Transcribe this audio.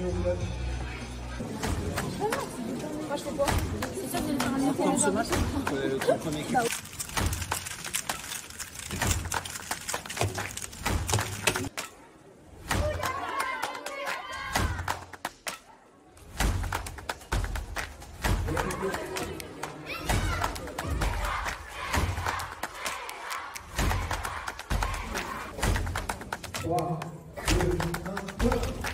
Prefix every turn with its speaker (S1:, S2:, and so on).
S1: Moi je fais quoi? C'est sûr que je vais le faire un monter les jambes.
S2: Ton premier cul. Trois, deux, un, go!